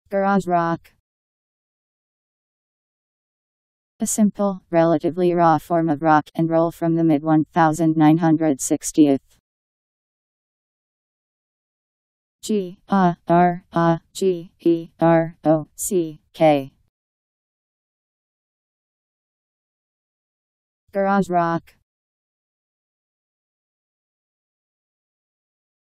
Garage rock. A simple, relatively raw form of rock and roll from the mid-1960s. Garage rock.